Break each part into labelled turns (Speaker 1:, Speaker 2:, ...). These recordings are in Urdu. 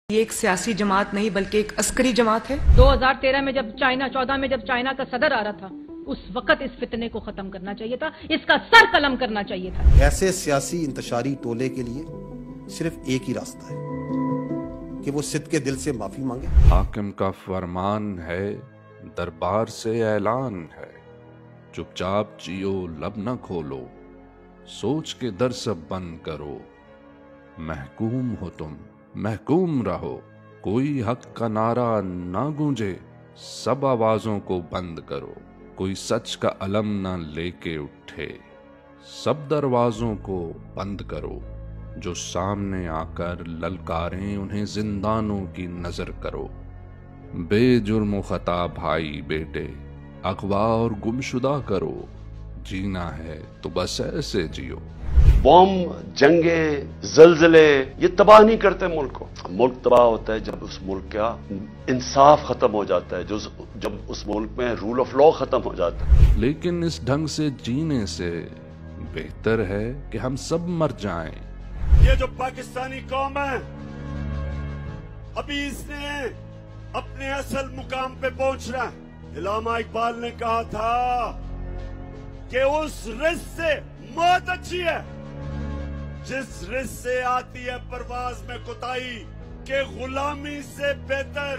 Speaker 1: یہ ایک سیاسی جماعت نہیں بلکہ ایک عسکری جماعت ہے۔
Speaker 2: 2013 میں جب 14 میں جب چائنا کا صدر آ رہا تھا، اس وقت اس فتنے کو ختم کرنا چاہیے تھا، اس کا سر قلم کرنا چاہیے تھا۔
Speaker 3: ایسے سیاسی انتشاری ٹولے کے لیے صرف ایک ہی راستہ ہے کہ وہ سدھ کے دل سے معافی مانگے۔
Speaker 4: حاکم کا فرمان ہے، دربار سے اعلان ہے، چپ چاپ جیو لب نہ کھولو، سوچ کے در سب بند کرو، محکوم ہو تم محکوم رہو، کوئی حق کا نعرہ نہ گونجے، سب آوازوں کو بند کرو، کوئی سچ کا علم نہ لے کے اٹھے، سب دروازوں کو بند کرو، جو سامنے آ کر للکاریں انہیں زندانوں کی نظر کرو، بے جرم و خطا بھائی بیٹے اغوا اور گمشدہ کرو، جینا ہے تو بس ایسے جیو۔
Speaker 5: بوم، جنگیں، زلزلے یہ تباہ نہیں کرتے ملک کو۔ ملک تباہ ہوتا ہے جب اس ملک کا انصاف ختم ہو جاتا ہے، جب اس ملک میں رول آف لا ختم ہو جاتا ہے۔
Speaker 4: لیکن اس ڈھنگ سے جینے سے بہتر ہے کہ ہم سب مر جائیں۔
Speaker 6: یہ جو پاکستانی قوم ہے، ابھی اس نے اپنے اصل مقام پہ پہنچ رہا ہے۔ علامہ اقبال نے کہا تھا کہ اس رزق سے موت اچھی ہے جس رزق سے آتی ہے پرواز میں کوتاہی، کہ غلامی سے بہتر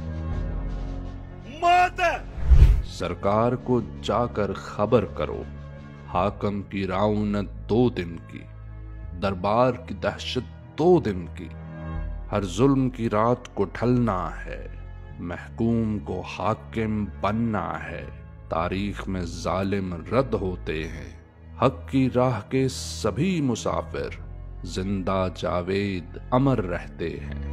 Speaker 6: موت ہے۔
Speaker 4: سرکار کو جا کر خبر کرو، حاکم کی رعونت 2 دن کی، دربار کی دہشت 2 دن کی، ہر ظلم کی رات کو ڈھلنا ہے، محکوم کو حاکم بننا ہے، تاریخ میں ظالم رد ہوتے ہیں، حق کی راہ کے سبھی مسافر زندہ جاوید امر رہتے ہیں۔